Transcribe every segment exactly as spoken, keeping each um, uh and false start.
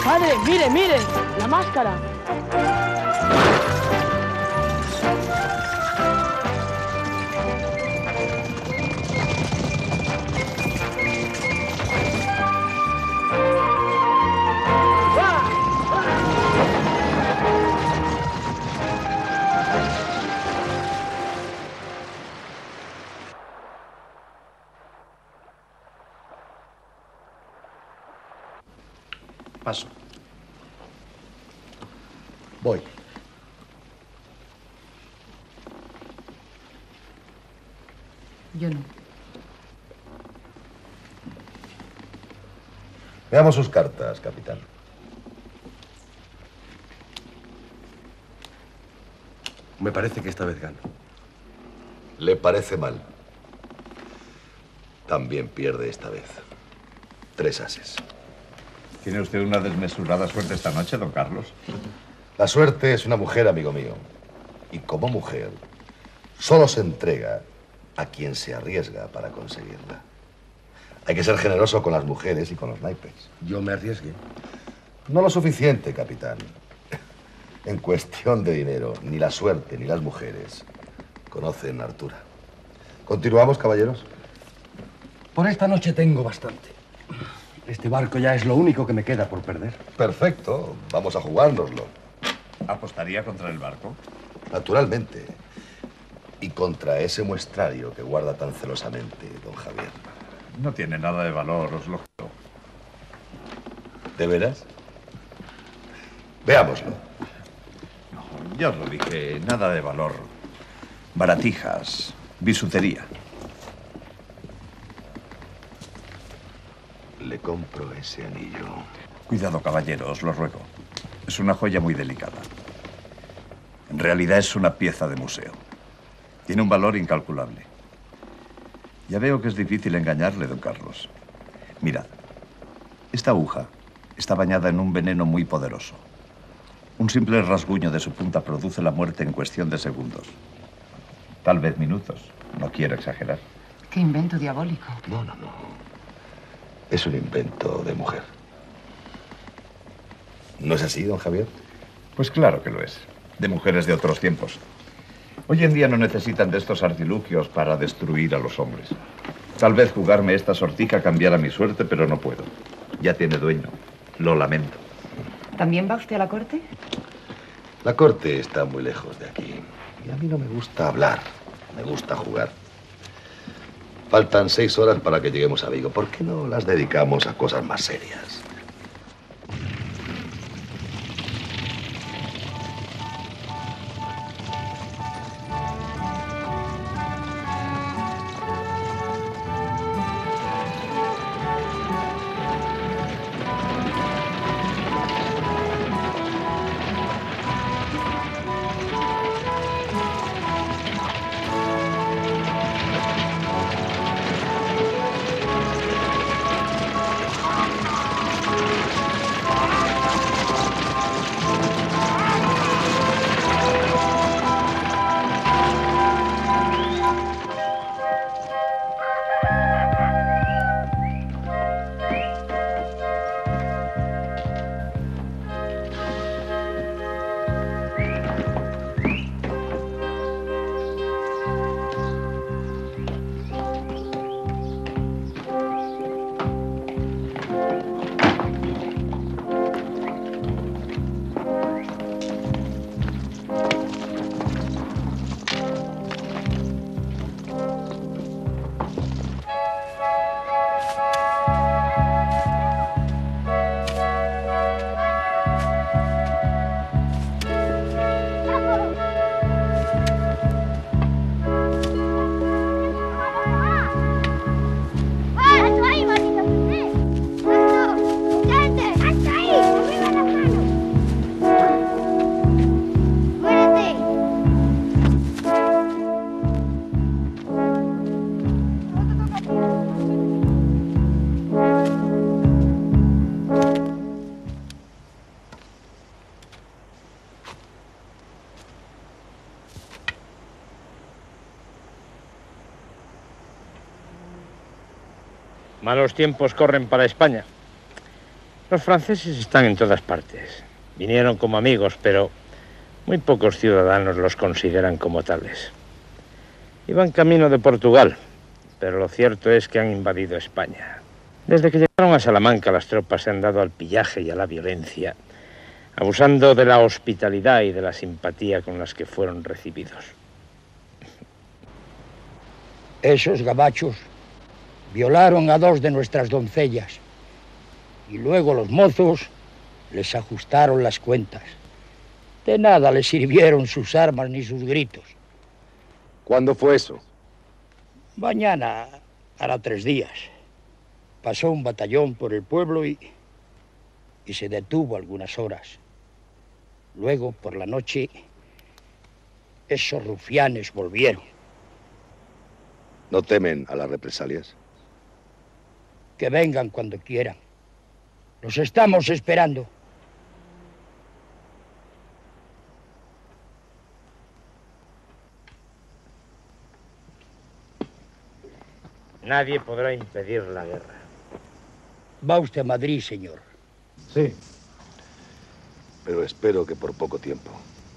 Padre, mire, mire, la máscara. Paso. Voy. Yo no. Veamos sus cartas, capitán. Me parece que esta vez gano. Le parece mal. También pierde esta vez. Tres ases. ¿Tiene usted una desmesurada suerte esta noche, don Carlos? La suerte es una mujer, amigo mío. Y como mujer, solo se entrega a quien se arriesga para conseguirla. Hay que ser generoso con las mujeres y con los naipes. Yo me arriesgué. No lo suficiente, capitán. En cuestión de dinero, ni la suerte ni las mujeres conocen altura. ¿Continuamos, caballeros? Por esta noche tengo bastante. Este barco ya es lo único que me queda por perder. Perfecto. Vamos a jugárnoslo. ¿Apostaría contra el barco? Naturalmente. Y contra ese muestrario que guarda tan celosamente, don Javier. No tiene nada de valor, os lo juro. ¿De veras? Veámoslo. No, ya os lo dije, nada de valor. Baratijas, bisutería. Le compro ese anillo. Cuidado, caballero, os lo ruego. Es una joya muy delicada. En realidad es una pieza de museo. Tiene un valor incalculable. Ya veo que es difícil engañarle, don Carlos. Mirad, esta aguja está bañada en un veneno muy poderoso. Un simple rasguño de su punta produce la muerte en cuestión de segundos. Tal vez minutos. No quiero exagerar. Qué invento diabólico. No, no, no. Es un invento de mujer. ¿No es así, don Javier? Pues claro que lo es. De mujeres de otros tiempos. Hoy en día no necesitan de estos artilugios para destruir a los hombres. Tal vez jugarme esta sortija cambiara mi suerte, pero no puedo. Ya tiene dueño. Lo lamento. ¿También va usted a la corte? La corte está muy lejos de aquí. Y a mí no me gusta hablar. Me gusta jugar. Faltan seis horas para que lleguemos a Vigo. ¿Por qué no las dedicamos a cosas más serias? Malos tiempos corren para España. Los franceses están en todas partes. Vinieron como amigos, pero muy pocos ciudadanos los consideran como tales. Iban camino de Portugal, pero lo cierto es que han invadido España. Desde que llegaron a Salamanca, las tropas se han dado al pillaje y a la violencia, abusando de la hospitalidad y de la simpatía con las que fueron recibidos. Esos gabachos violaron a dos de nuestras doncellas y luego los mozos les ajustaron las cuentas. De nada les sirvieron sus armas ni sus gritos. ¿Cuándo fue eso? Mañana hará tres días. Pasó un batallón por el pueblo y, y se detuvo algunas horas. Luego, por la noche, esos rufianes volvieron. ¿No temen a las represalias? Que vengan cuando quieran. Los estamos esperando. Nadie podrá impedir la guerra. Va usted a Madrid, señor. Sí. Pero espero que por poco tiempo.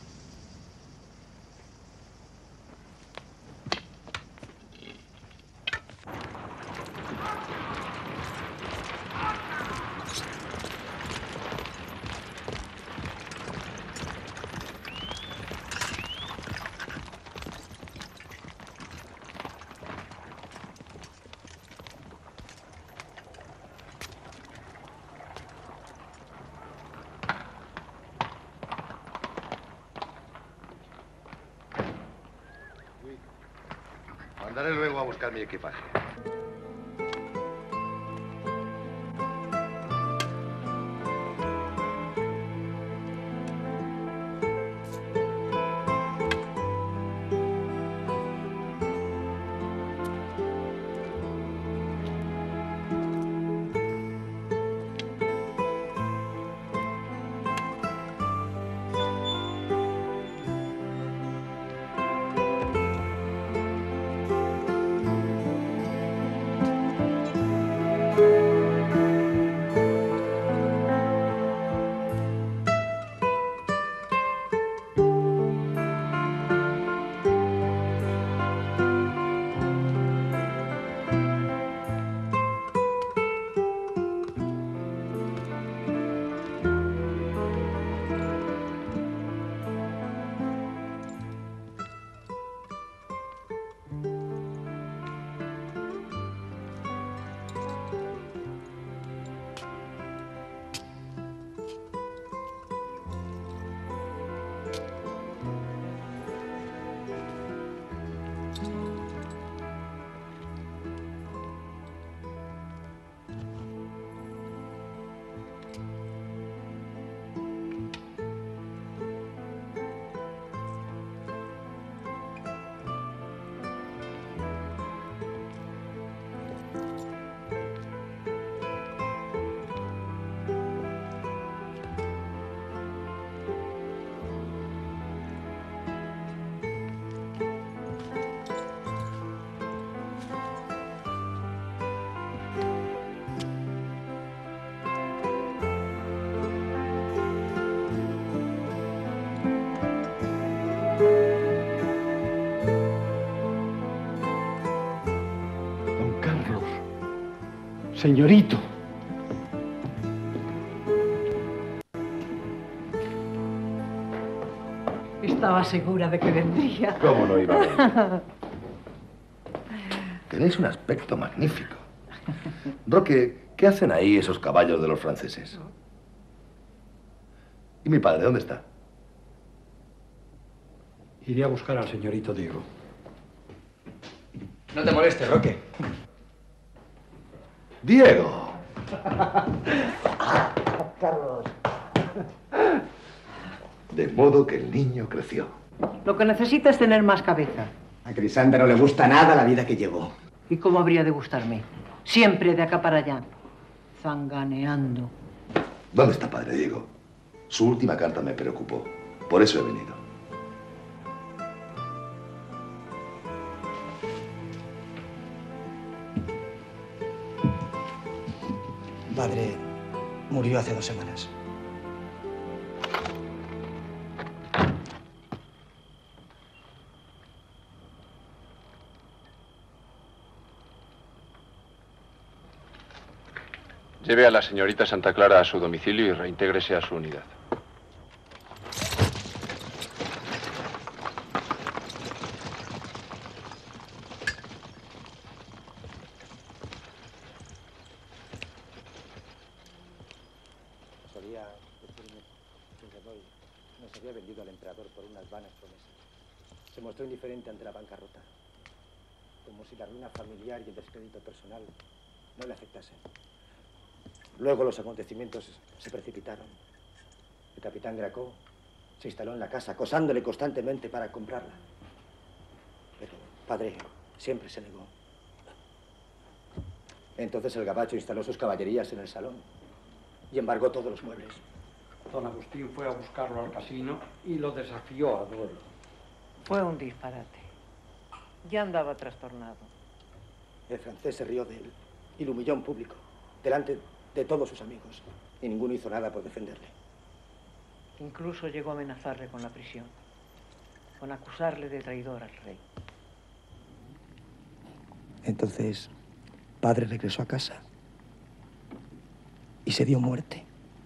Mandaré luego a buscar mi equipaje. Señorito. Estaba segura de que vendría. ¿Cómo no iba a venir? Tenéis un aspecto magnífico. Roque, ¿qué hacen ahí esos caballos de los franceses? ¿Y mi padre dónde está? Iré a buscar al señorito Diego. No te molestes, Roque. ¡Diego! Carlos. De modo que el niño creció. Lo que necesita es tener más cabeza. A Crisanta no le gusta nada la vida que llevó. ¿Y cómo habría de gustarme? Siempre de acá para allá. Zanganeando. ¿Dónde está padre Diego? Su última carta me preocupó. Por eso he venido. Padre, Murió hace dos semanas. Lleve a la señorita Santa Clara a su domicilio y reintégrese a su unidad. Solía decirme que Godoy nos había vendido al emperador por unas vanas promesas. Se mostró indiferente ante la bancarrota, como si la ruina familiar y el descrédito personal no le afectasen. Luego los acontecimientos se precipitaron. El capitán Gracó se instaló en la casa, acosándole constantemente para comprarla. Pero padre siempre se negó. Entonces el gabacho instaló sus caballerías en el salón y embargó todos los muebles. Don Agustín fue a buscarlo al casino y lo desafió a duelo. Fue un disparate. Ya andaba trastornado. El francés se rió de él y lo humilló en público, delante de todos sus amigos, y ninguno hizo nada por defenderle. Incluso llegó a amenazarle con la prisión, con acusarle de traidor al rey. Entonces, padre regresó a casa y se dio muerte.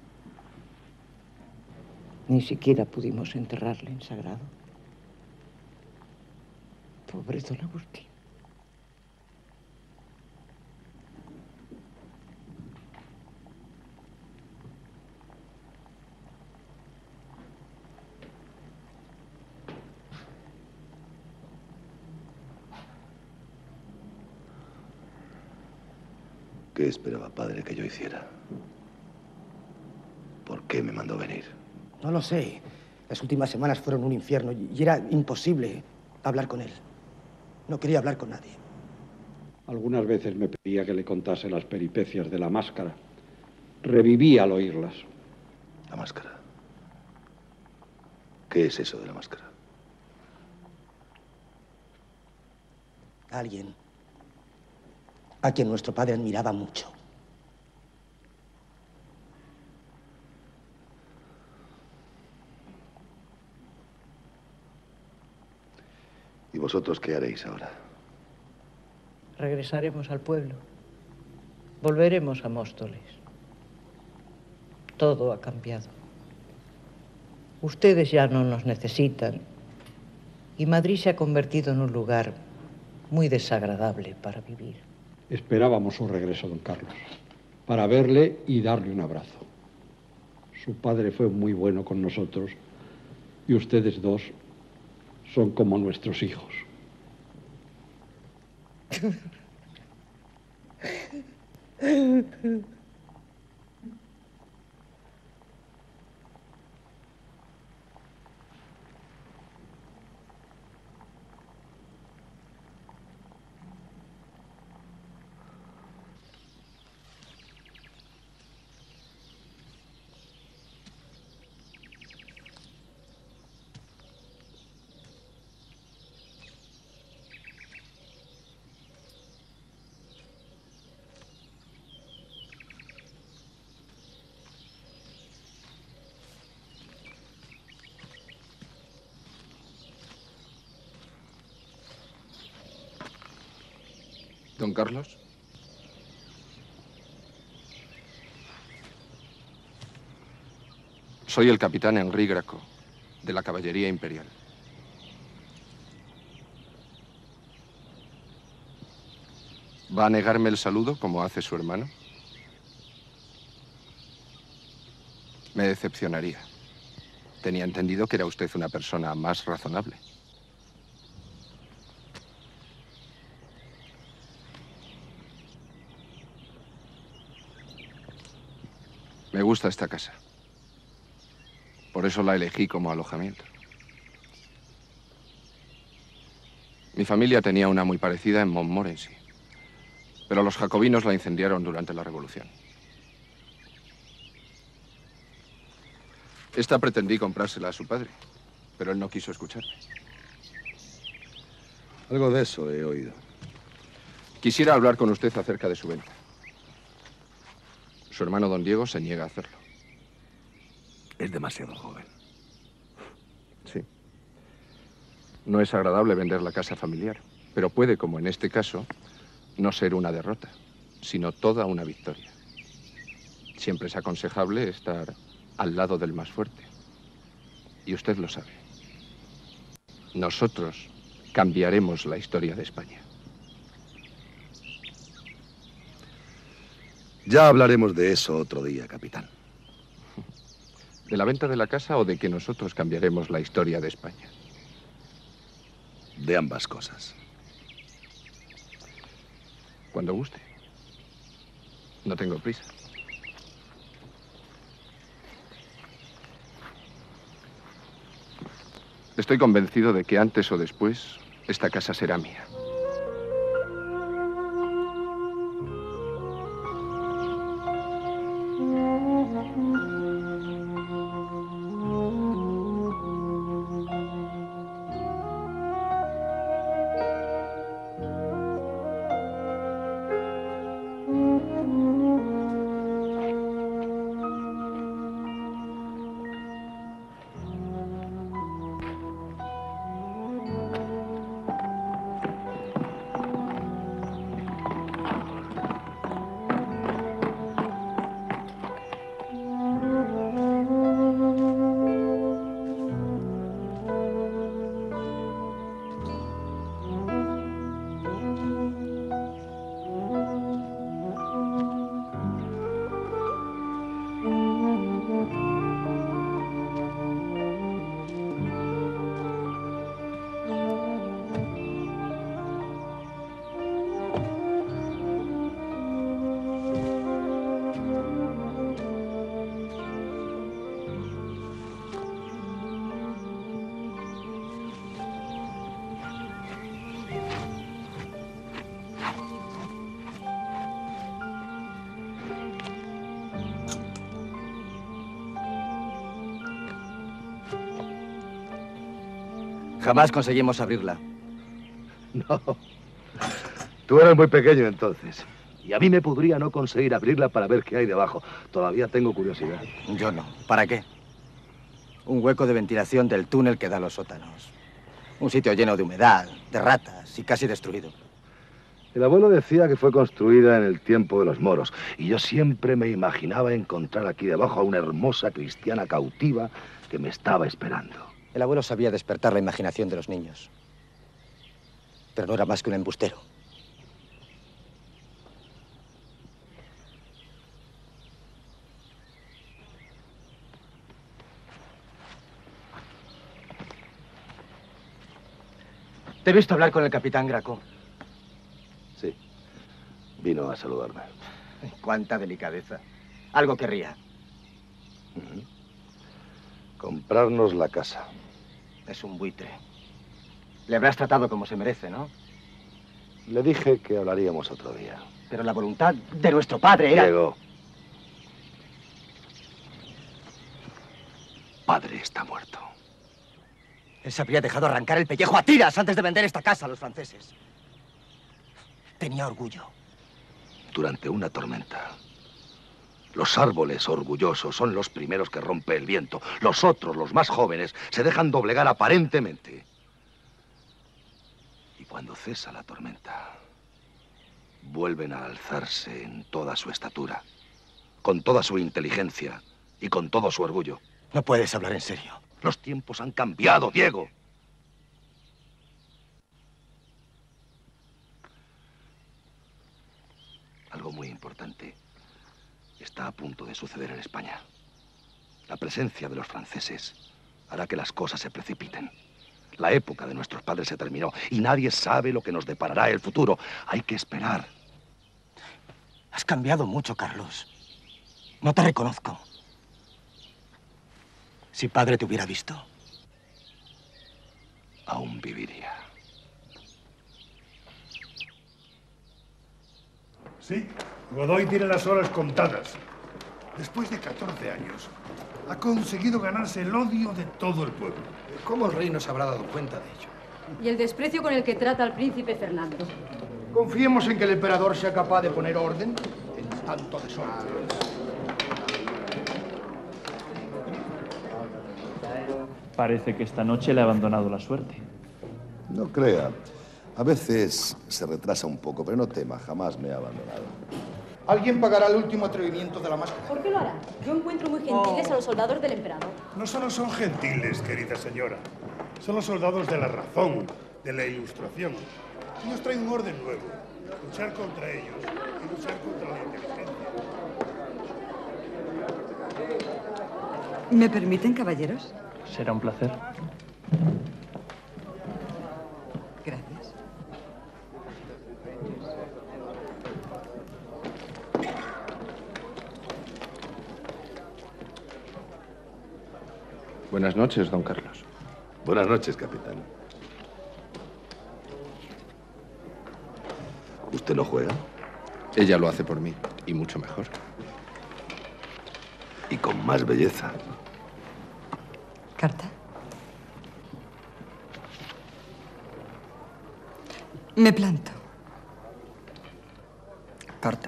Ni siquiera pudimos enterrarle en sagrado. Pobre don Agustín. ¿Qué esperaba padre que yo hiciera? ¿Por qué me mandó venir? No lo sé. Las últimas semanas fueron un infierno y era imposible hablar con él. No quería hablar con nadie. Algunas veces me pedía que le contase las peripecias de la máscara. Revivía al oírlas. La máscara. ¿Qué es eso de la máscara? Alguien a quien nuestro padre admiraba mucho. ¿Y vosotros qué haréis ahora? Regresaremos al pueblo. Volveremos a Móstoles. Todo ha cambiado. Ustedes ya no nos necesitan. Y Madrid se ha convertido en un lugar muy desagradable para vivir. Esperábamos su regreso, don Carlos, para verle y darle un abrazo. Su padre fue muy bueno con nosotros y ustedes dos son como nuestros hijos. Don Carlos. Soy el capitán Henri Gracó, de la Caballería Imperial. ¿Va a negarme el saludo como hace su hermano? Me decepcionaría. Tenía entendido que era usted una persona más razonable. Me gusta esta casa. Por eso la elegí como alojamiento. Mi familia tenía una muy parecida en Montmorency, pero los jacobinos la incendiaron durante la Revolución. Esta pretendí comprársela a su padre, pero él no quiso escucharme. Algo de eso he oído. Quisiera hablar con usted acerca de su venta. Su hermano don Diego se niega a hacerlo. Es demasiado joven. Sí. No es agradable vender la casa familiar, pero puede, como en este caso, no ser una derrota, sino toda una victoria. Siempre es aconsejable estar al lado del más fuerte. Y usted lo sabe. Nosotros cambiaremos la historia de España. Ya hablaremos de eso otro día, capitán. ¿De la venta de la casa o de que nosotros cambiaremos la historia de España? De ambas cosas. Cuando guste. No tengo prisa. Estoy convencido de que antes o después esta casa será mía. Jamás conseguimos abrirla. No. Tú eras muy pequeño entonces. Y a mí me podría no conseguir abrirla para ver qué hay debajo. Todavía tengo curiosidad. Yo no. ¿Para qué? Un hueco de ventilación del túnel que da a los sótanos. Un sitio lleno de humedad, de ratas y casi destruido. El abuelo decía que fue construida en el tiempo de los moros. Y yo siempre me imaginaba encontrar aquí debajo a una hermosa cristiana cautiva que me estaba esperando. El abuelo sabía despertar la imaginación de los niños. Pero no era más que un embustero. Te he visto hablar con el capitán Graco. Sí. Vino a saludarme. Cuánta delicadeza. Algo querría. Uh-huh. Comprarnos la casa. Es un buitre. Le habrás tratado como se merece, ¿no? Le dije que hablaríamos otro día. Pero la voluntad de nuestro padre era... Diego. Padre está muerto. Él se habría dejado arrancar el pellejo a tiras antes de vender esta casa a los franceses. Tenía orgullo. Durante una tormenta, los árboles orgullosos son los primeros que rompe el viento. Los otros, los más jóvenes, se dejan doblegar aparentemente. Y cuando cesa la tormenta, vuelven a alzarse en toda su estatura, con toda su inteligencia y con todo su orgullo. No puedes hablar en serio. Los tiempos han cambiado, Diego. Algo muy importante está a punto de suceder en España. La presencia de los franceses hará que las cosas se precipiten. La época de nuestros padres se terminó y nadie sabe lo que nos deparará el futuro. Hay que esperar. Has cambiado mucho, Carlos. No te reconozco. Si padre te hubiera visto, aún viviría. Sí, Godoy tiene las horas contadas. Después de catorce años, ha conseguido ganarse el odio de todo el pueblo. ¿Cómo el rey no se habrá dado cuenta de ello? Y el desprecio con el que trata al príncipe Fernando. Confiemos en que el emperador sea capaz de poner orden en tanto desorden. Parece que esta noche le ha abandonado la suerte. No crea. A veces se retrasa un poco, pero no tema, jamás me ha abandonado. Alguien pagará el último atrevimiento de la máscara. ¿Por qué lo hará? Yo encuentro muy gentiles a los soldados del emperador. No solo son gentiles, querida señora. Son los soldados de la razón, de la ilustración. Ellos traen un orden nuevo. Luchar contra ellos y luchar contra la inteligencia. ¿Me permiten, caballeros? Será un placer. Gracias. Buenas noches, don Carlos. Buenas noches, capitán. ¿Usted no juega? Ella lo hace por mí, y mucho mejor. Y con más belleza. ¿Carta? Me planto. Carta.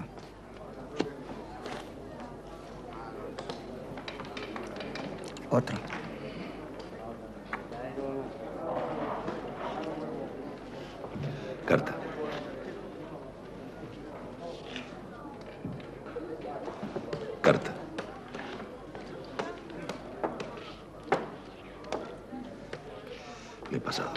Otra. Carta. Carta. Mi pasado.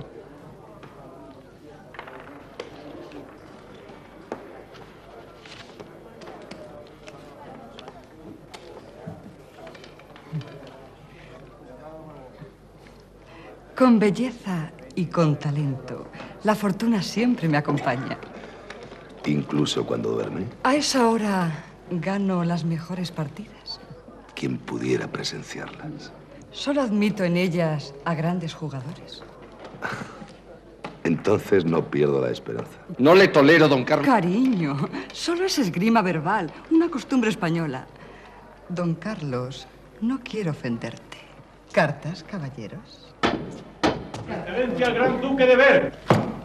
Con belleza y con talento, la fortuna siempre me acompaña. Incluso cuando duerme. A esa hora gano las mejores partidas. ¿Quién pudiera presenciarlas? Solo admito en ellas a grandes jugadores. Entonces no pierdo la esperanza. No le tolero, don Carlos. Cariño, solo es esgrima verbal, una costumbre española. Don Carlos, no quiero ofenderte. ¿Cartas, caballeros? Excelencia, el Gran Duque de Berg.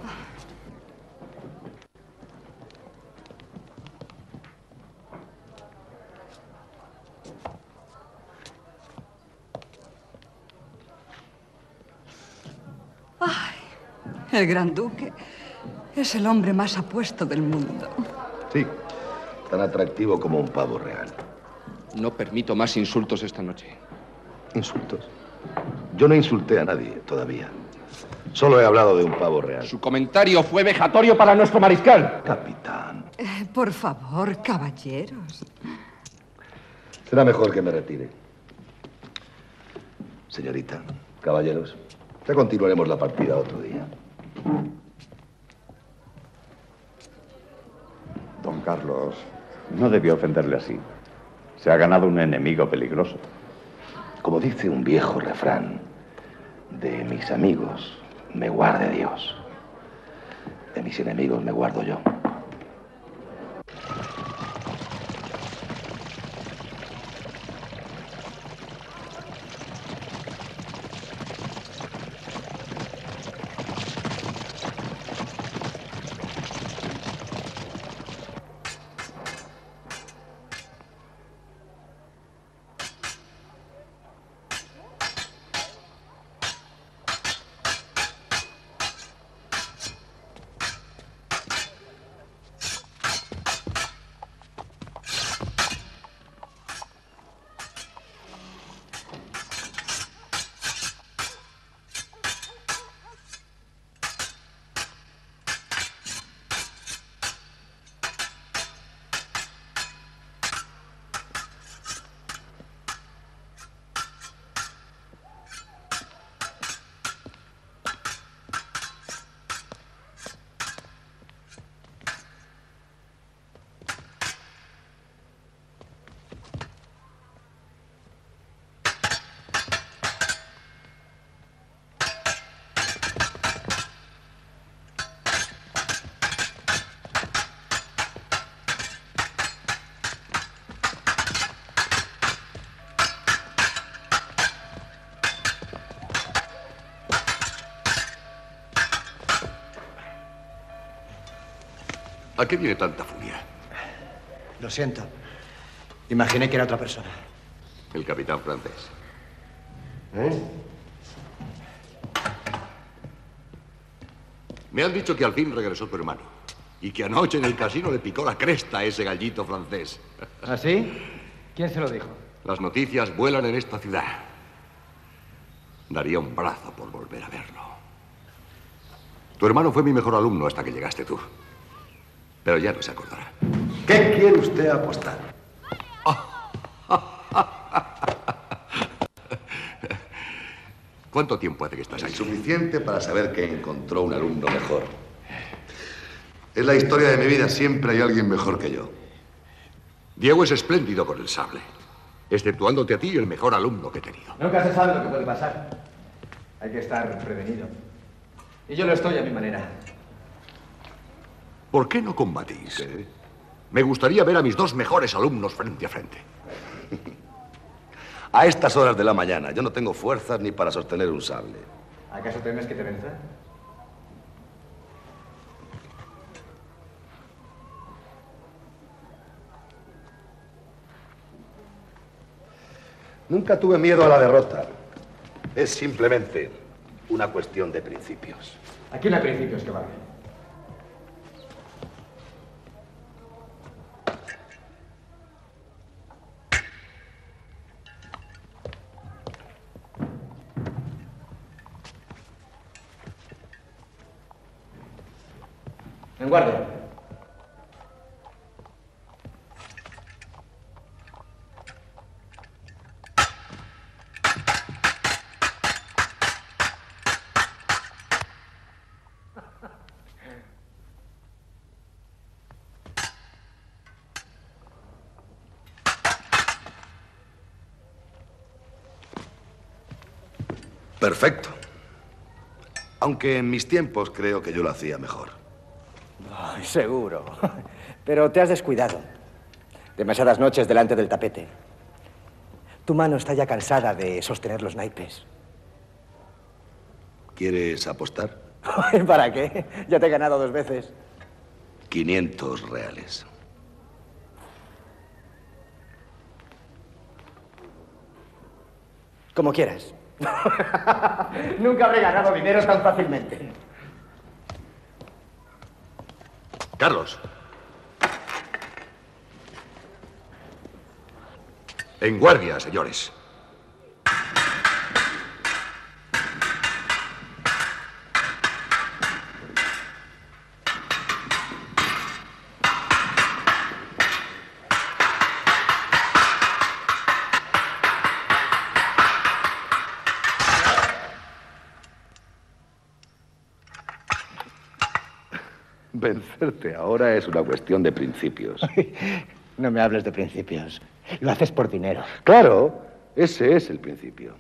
Ay, el Gran Duque es el hombre más apuesto del mundo. Sí, tan atractivo como un pavo real. No permito más insultos esta noche. ¿Insultos? Yo no insulté a nadie todavía. Solo he hablado de un pavo real. Su comentario fue vejatorio para nuestro mariscal. Capitán. Eh, por favor, caballeros. Será mejor que me retire. Señorita, caballeros, ya continuaremos la partida otro día. Don Carlos, no debió ofenderle así. Se ha ganado un enemigo peligroso. Como dice un viejo refrán, de mis amigos me guarde Dios. De mis enemigos me guardo yo. ¿A qué viene tanta furia? Lo siento. Imaginé que era otra persona. El capitán francés. ¿Eh? Me han dicho que al fin regresó tu hermano. Y que anoche en el casino le picó la cresta a ese gallito francés. ¿Ah, sí? ¿Quién se lo dijo? Las noticias vuelan en esta ciudad. Daría un brazo por volver a verlo. Tu hermano fue mi mejor alumno hasta que llegaste tú. Pero ya no se acordará. ¿Qué quiere usted apostar? ¿Cuánto tiempo hace que estás aquí? Suficiente para saber que encontró un alumno mejor. Es la historia de mi vida. Siempre hay alguien mejor que yo. Diego es espléndido con el sable. Exceptuándote a ti, el mejor alumno que he tenido. Nunca se sabe lo que puede pasar. Hay que estar prevenido. Y yo lo estoy a mi manera. ¿Por qué no combatís? ¿Qué? Me gustaría ver a mis dos mejores alumnos frente a frente. A estas horas de la mañana, yo no tengo fuerzas ni para sostener un sable. ¿Acaso temes que te venza? Nunca tuve miedo a la derrota. Es simplemente una cuestión de principios. Aquí no hay principios que valgan. En guardia. Perfecto. Aunque en mis tiempos creo que yo lo hacía mejor. Ay, seguro. Pero te has descuidado. Demasiadas noches delante del tapete. Tu mano está ya cansada de sostener los naipes. ¿Quieres apostar? ¿Para qué? Ya te he ganado dos veces. quinientos reales. Como quieras. Nunca habré ganado dinero tan fácilmente. Carlos. En guardia, señores. Vencerte ahora es una cuestión de principios. No me hables de principios. Lo haces por dinero. Claro, ese es el principio.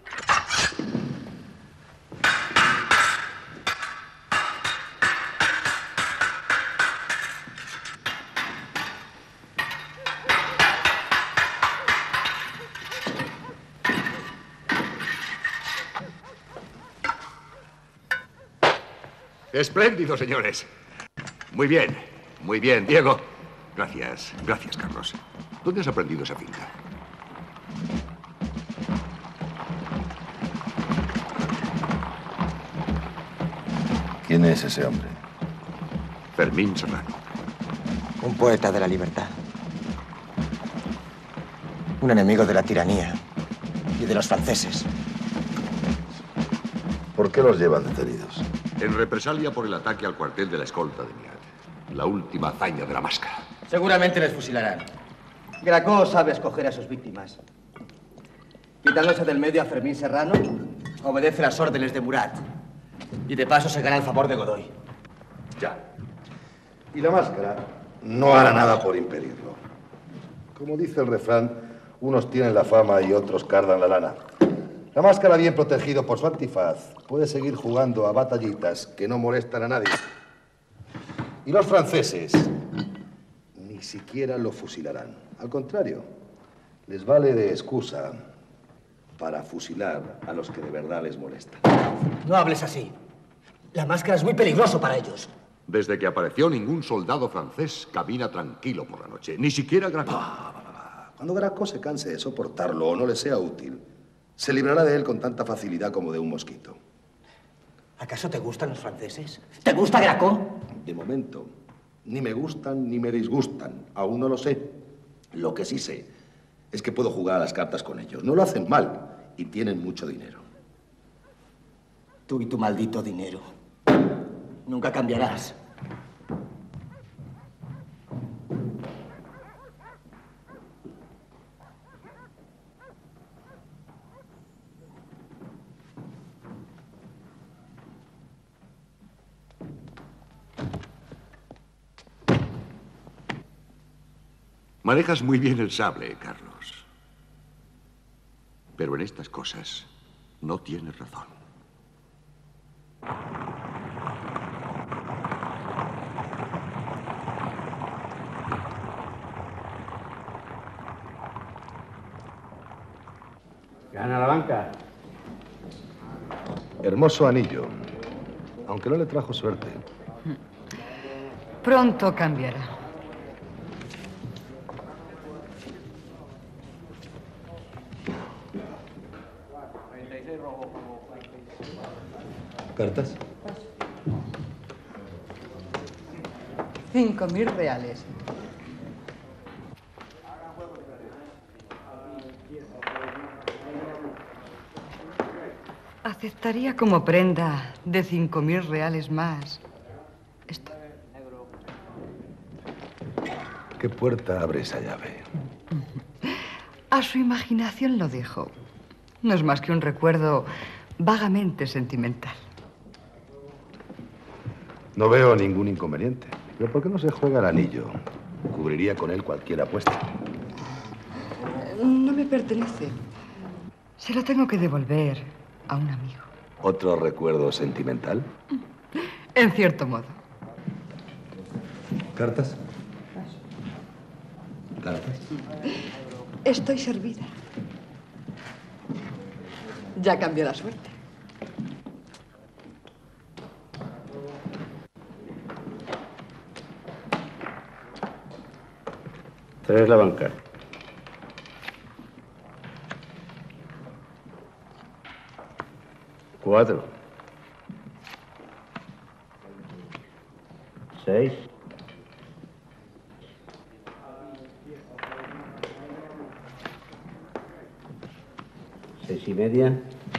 Espléndido, señores. Muy bien, muy bien, Diego. Gracias, gracias, Carlos. ¿Dónde has aprendido esa finta? ¿Quién es ese hombre? Fermín Serrano. Un poeta de la libertad. Un enemigo de la tiranía y de los franceses. ¿Por qué los llevan detenidos? En represalia por el ataque al cuartel de la escolta de Miat. La última hazaña de la máscara. Seguramente les fusilarán. Gracó sabe escoger a sus víctimas. Quitándose del medio a Fermín Serrano, obedece las órdenes de Murat. Y de paso se gana el favor de Godoy. Ya. Y la máscara no hará nada por impedirlo. Como dice el refrán, unos tienen la fama y otros cardan la lana. La máscara, bien protegido por su antifaz, puede seguir jugando a batallitas que no molestan a nadie. Y los franceses ni siquiera lo fusilarán. Al contrario, les vale de excusa para fusilar a los que de verdad les molestan. No hables así. La máscara es muy peligroso para ellos. Desde que apareció, ningún soldado francés camina tranquilo por la noche. Ni siquiera Graco. Cuando Graco se canse de soportarlo o no le sea útil, se librará de él con tanta facilidad como de un mosquito. ¿Acaso te gustan los franceses? ¿Te gusta Graco? De momento, ni me gustan ni me disgustan. Aún no lo sé. Lo que sí sé es que puedo jugar a las cartas con ellos. No lo hacen mal y tienen mucho dinero. Tú y tu maldito dinero. Nunca cambiarás. Manejas muy bien el sable, Carlos. Pero en estas cosas no tienes razón. Gana la banca. Hermoso anillo, aunque no le trajo suerte. Pronto cambiará. ¿Cartas? Cinco mil reales. Aceptaría como prenda de cinco mil reales más esto. ¿Qué puerta abre esa llave? A su imaginación lo dejo. No es más que un recuerdo vagamente sentimental. No veo ningún inconveniente. Pero ¿por qué no se juega el anillo? Cubriría con él cualquier apuesta. No me pertenece. Se lo tengo que devolver a un amigo. ¿Otro recuerdo sentimental? En cierto modo. ¿Cartas? ¿Cartas? Estoy servida. Ya cambió la suerte. Tres la banca. Cuatro. Seis. Seis y media.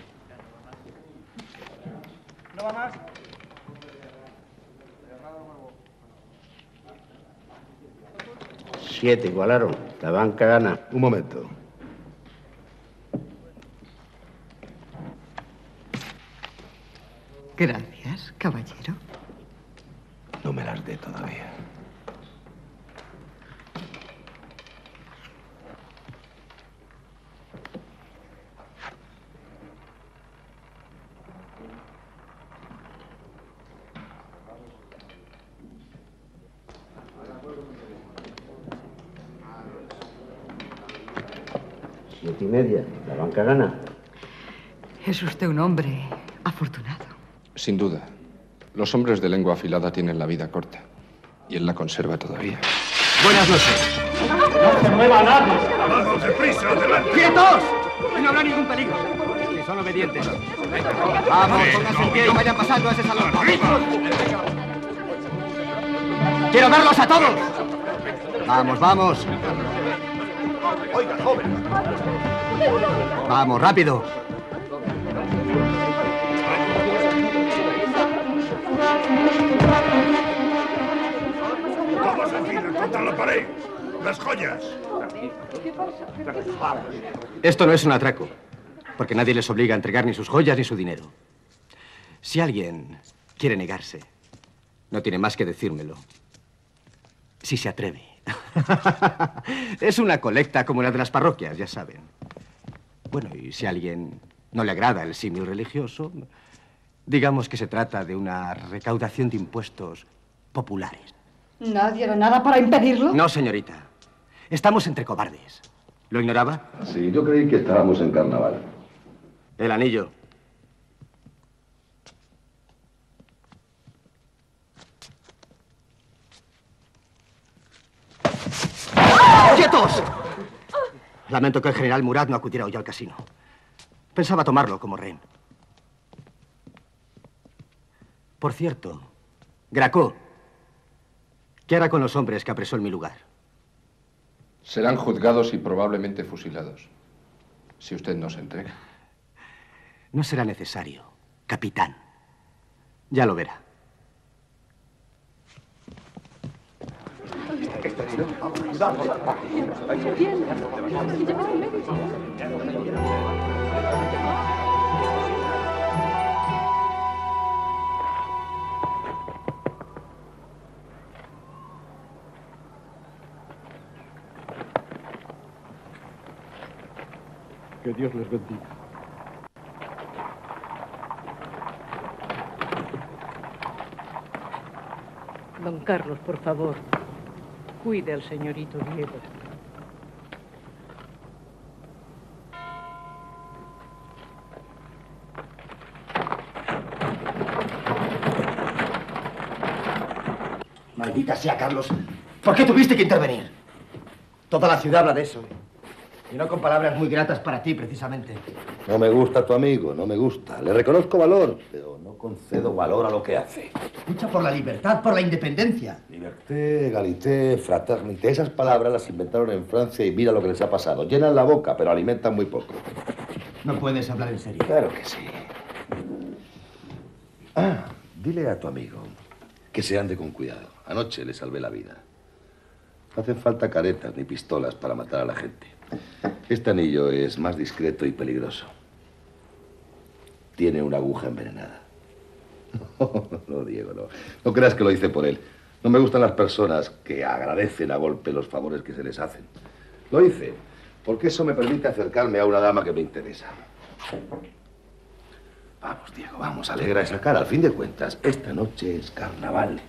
¿No va más? Siete, igualaron. La banca gana. Un momento. Gracias, caballero. No me las dé todavía. Siete y media. La banca gana. Es usted un hombre afortunado. Sin duda. Los hombres de lengua afilada tienen la vida corta. Y él la conserva todavía. Buenas noches. ¡No se mueva nadie! ¡Vamos, deprisa, adelante! ¡Quietos! No habrá ningún peligro. Si son obedientes. Vamos, pónganse en pie y vayan pasando a ese salón. ¡Quiero verlos a todos! Vamos, vamos. Oiga, joven. Vamos, rápido. Todos en fila contra la pared. Las joyas. Esto no es un atraco, porque nadie les obliga a entregar ni sus joyas ni su dinero. Si alguien quiere negarse, no tiene más que decírmelo. Si se atreve. Es una colecta como la de las parroquias, ya saben. Bueno, y si a alguien no le agrada el símil religioso, digamos que se trata de una recaudación de impuestos populares. ¿Nadie hará nada para impedirlo? No, señorita. Estamos entre cobardes. ¿Lo ignoraba? Sí, yo creí que estábamos en carnaval. El anillo. ¡Quietos! Lamento que el general Murat no acudiera hoy al casino. Pensaba tomarlo como rehén. Por cierto, Gracó, ¿qué hará con los hombres que apresó en mi lugar? Serán juzgados y probablemente fusilados, si usted no se entrega. No será necesario, capitán. Ya lo verá. Que Dios les bendiga. Don Carlos, por favor, cuide al señorito Diego. Maldita sea, Carlos. ¿Por qué tuviste que intervenir? Toda la ciudad habla de eso. Y no con palabras muy gratas para ti, precisamente. No me gusta tu amigo, no me gusta. Le reconozco valor, pero no concedo valor a lo que hace. Lucha por la libertad, por la independencia. Liberté, égalité, fraternité. Esas palabras las inventaron en Francia y mira lo que les ha pasado. Llenan la boca, pero alimentan muy poco. No puedes hablar en serio. Claro que sí. Ah, dile a tu amigo que se ande con cuidado. Anoche le salvé la vida. No hacen falta caretas ni pistolas para matar a la gente. Este anillo es más discreto y peligroso. Tiene una aguja envenenada. No, no, Diego, no. No creas que lo hice por él. No me gustan las personas que agradecen a golpe los favores que se les hacen. Lo hice porque eso me permite acercarme a una dama que me interesa. Vamos, Diego, vamos, alegra esa cara. Al fin de cuentas, esta noche es carnaval.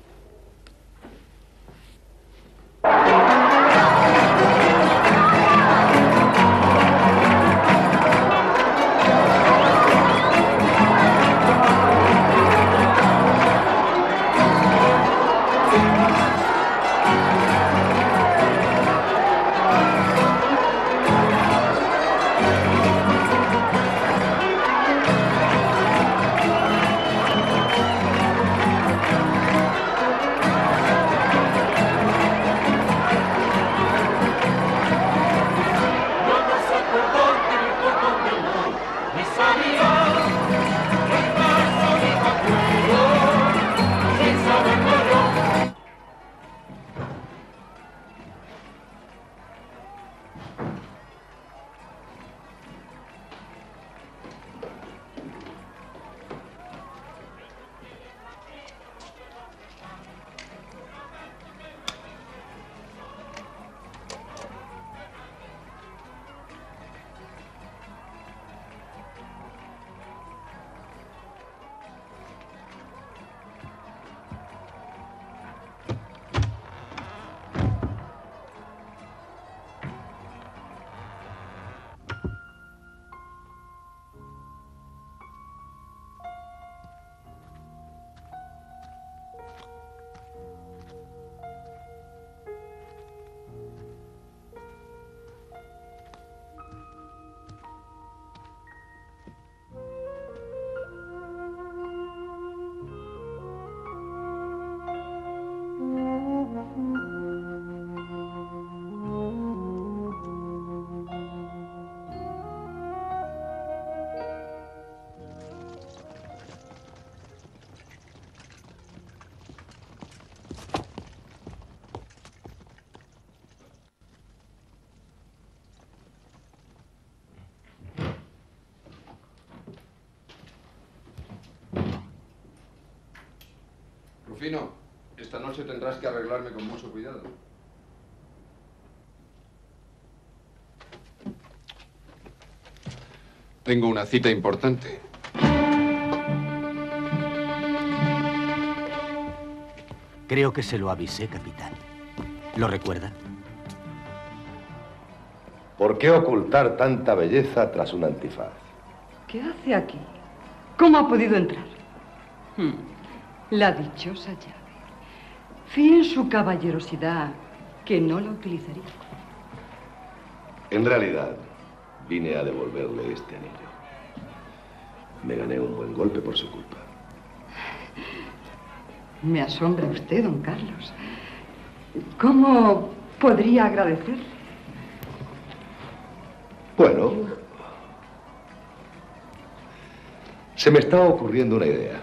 Rufino, esta noche tendrás que arreglarme con mucho cuidado. Tengo una cita importante. Creo que se lo avisé, capitán. ¿Lo recuerda? ¿Por qué ocultar tanta belleza tras un antifaz? ¿Qué hace aquí? ¿Cómo ha podido entrar? Hmm. La dichosa llave. Fíe en su caballerosidad, que no la utilizaría. En realidad, vine a devolverle este anillo. Me gané un buen golpe por su culpa. Me asombra usted, don Carlos. ¿Cómo podría agradecerle? Bueno, se me está ocurriendo una idea.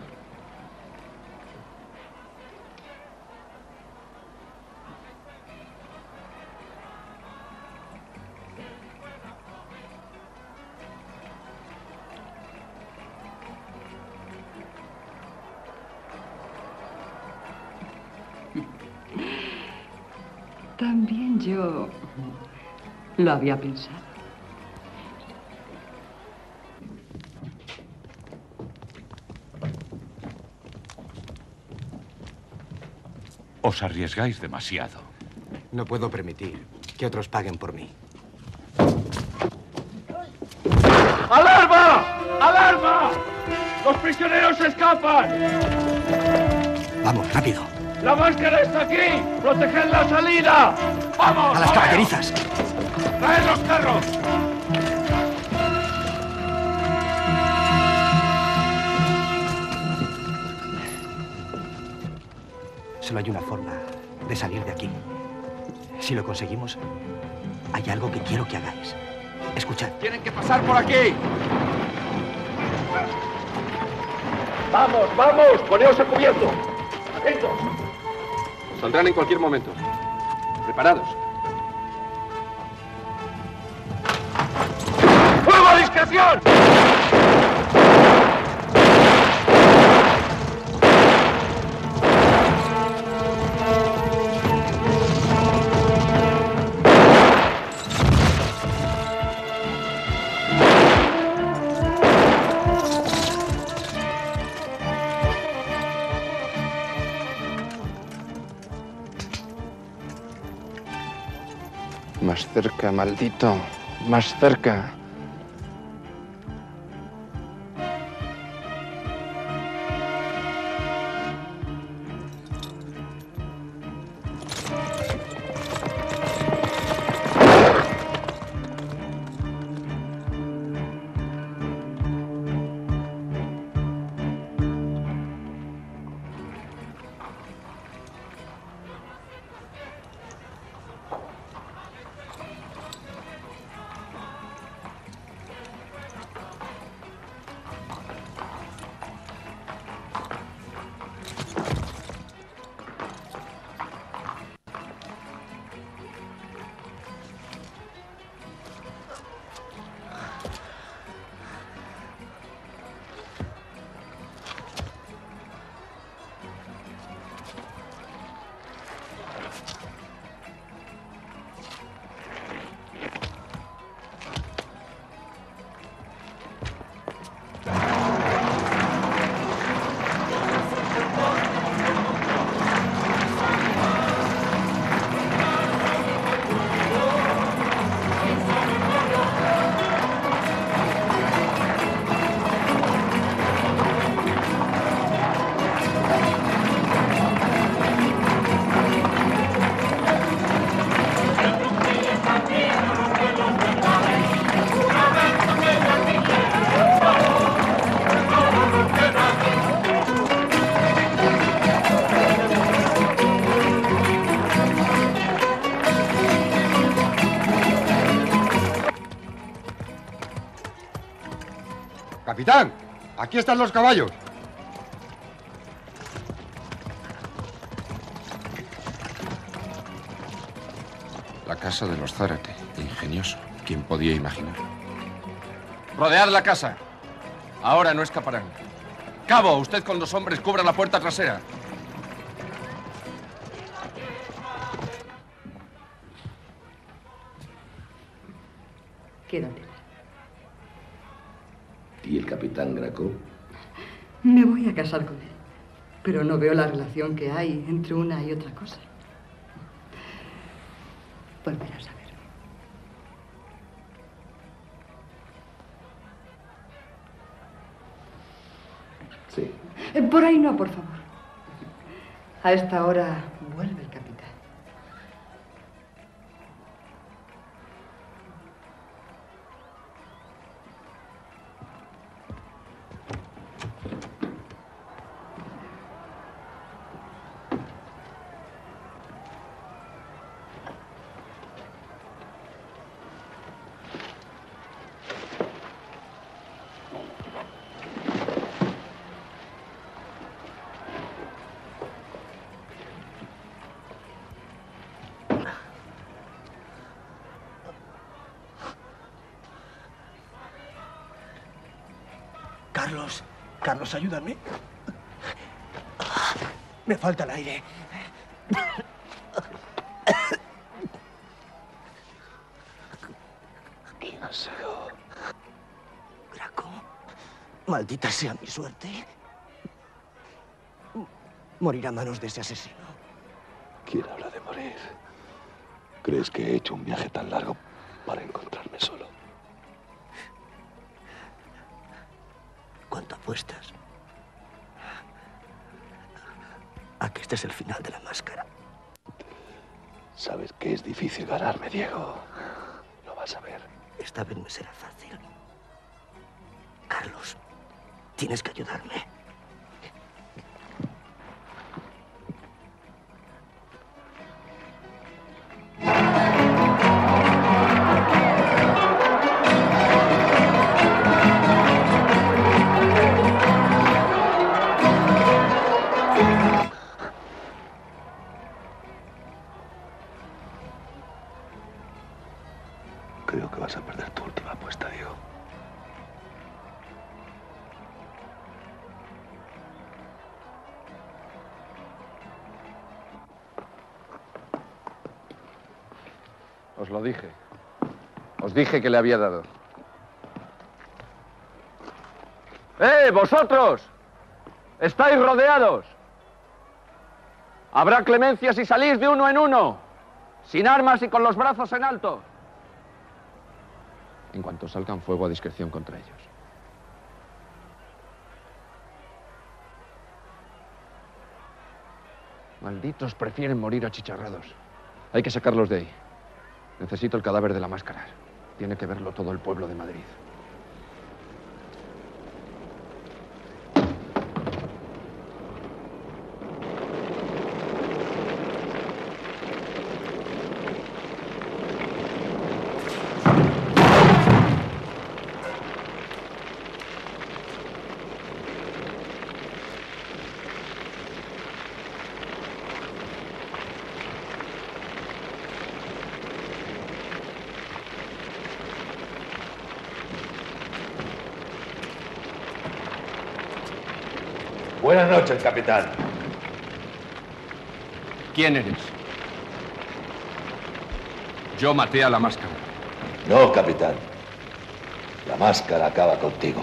También yo lo había pensado. Os arriesgáis demasiado. No puedo permitir que otros paguen por mí. ¡Alarma! ¡Alarma! ¡Los prisioneros escapan! Vamos, rápido. ¡La máscara está aquí! ¡Proteged la salida! ¡Vamos! ¡A las caballerizas! ¡Traed los carros! Solo hay una forma de salir de aquí. Si lo conseguimos, hay algo que quiero que hagáis. Escuchad. Tienen que pasar por aquí. ¡Vamos, vamos! ¡Poneos a cubierto! ¡Atentos! Saldrán en cualquier momento. Preparados. ¡Fuego a discreción! Más cerca, maldito. Más cerca. Capitán, aquí están los caballos. La casa de los Zárate. Ingenioso. ¿Quién podía imaginar? Rodead la casa. Ahora no escaparán. Cabo, usted con los hombres cubra la puerta trasera. Quédate. ¿Y el capitán Graco? Me voy a casar con él, pero no veo la relación que hay entre una y otra cosa. Volverás a ver. Sí. Eh, por ahí no, por favor. A esta hora vuelve el capitán. Carlos, Carlos, ayúdame. Me falta el aire. ¿Quién ha sido? Graco. Maldita sea mi suerte. Morir a manos de ese asesino. ¿Quién habla de morir? ¿Crees que he hecho un viaje tan largo para encontrarme solo? ¿Cuánto apuestas? A que este es el final de la máscara. Sabes que es difícil ganarme, Diego. Lo vas a ver. Esta vez me será fácil. Carlos, tienes que ayudarme. Creo que vas a perder tu última apuesta, Diego. Os lo dije. Os dije que le había dado. ¡Eh, vosotros! ¡Estáis rodeados! Habrá clemencia si salís de uno en uno, sin armas y con los brazos en alto. En cuanto salgan, fuego a discreción contra ellos. Malditos prefieren morir achicharrados. Hay que sacarlos de ahí. Necesito el cadáver de la máscara. Tiene que verlo todo el pueblo de Madrid. Buenas noches, capitán. ¿Quién eres? Yo maté a la máscara. No, capitán. La máscara acaba contigo.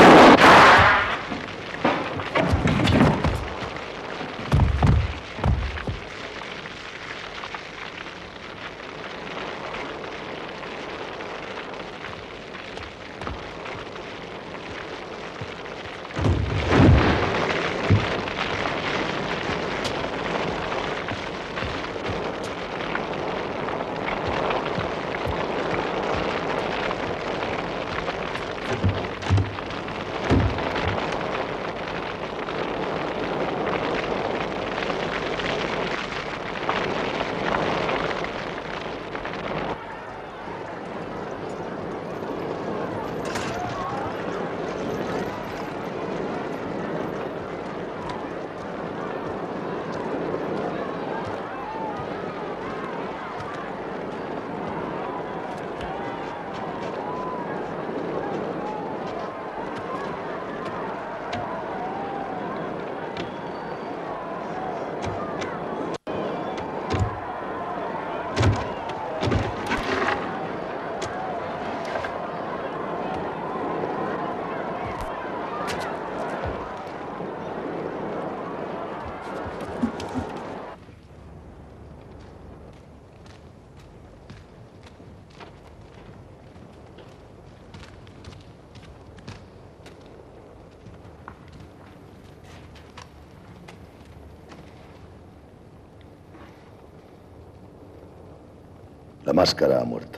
La máscara ha muerto.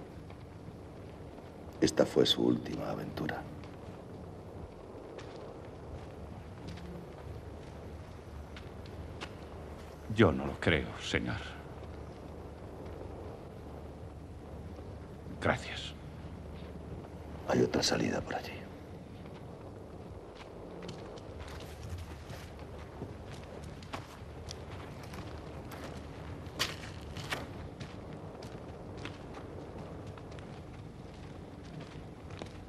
Esta fue su última aventura. Yo no lo creo, señor. Gracias. Hay otra salida por allí.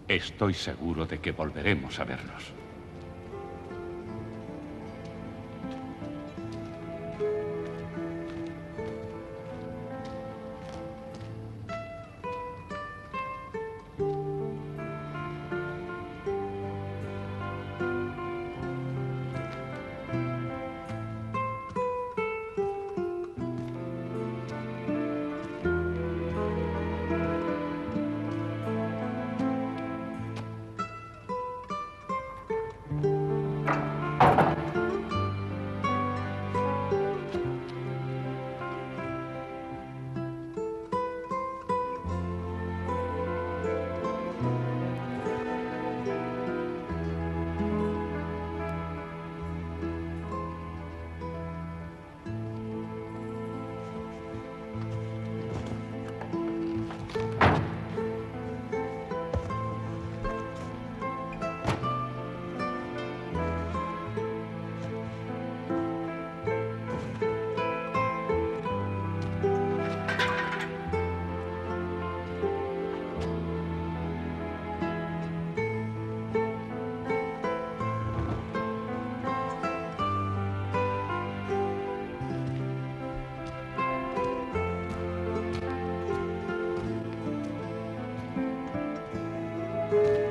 Estoy seguro de que volveremos a vernos. Thank you.